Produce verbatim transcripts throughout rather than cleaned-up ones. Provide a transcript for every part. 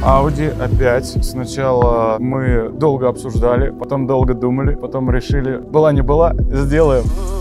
Audi опять. Сначала мы долго обсуждали, потом долго думали, потом решили, была не была, сделаем.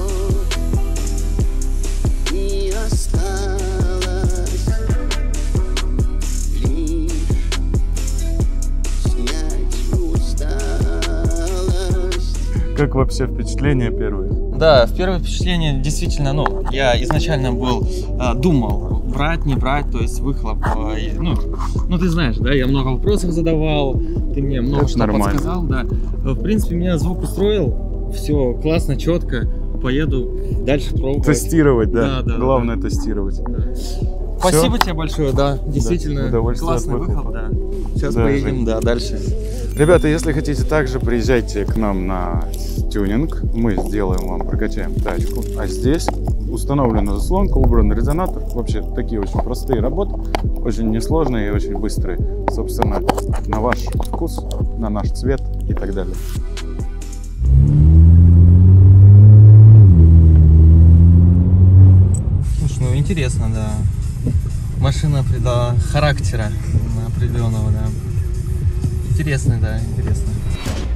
Как вообще впечатления первые? Да, в первое впечатление действительно, ну, я изначально был, э, думал, брать, не брать, то есть выхлоп, э, ну, ну, ты знаешь, да, я много вопросов задавал, ты мне много Это что нормально. подсказал, да. В принципе, меня звук устроил, все классно, четко, поеду дальше пробовать. Тестировать, да, Да, да, главное да. тестировать. Да. Спасибо тебе большое, да, действительно, Да, классный выхлоп, да. Сейчас Да, поедем, Жень. да, дальше. Ребята, если хотите также, приезжайте к нам на тюнинг. Мы сделаем вам, прокачаем тачку. А здесь установлена заслонка, убран резонатор. Вообще такие очень простые работы, очень несложные и очень быстрые. Собственно, на ваш вкус, на наш цвет и так далее. Слушай, ну интересно, да. Машина придала характера определенного, да. Интересно, да, интересно.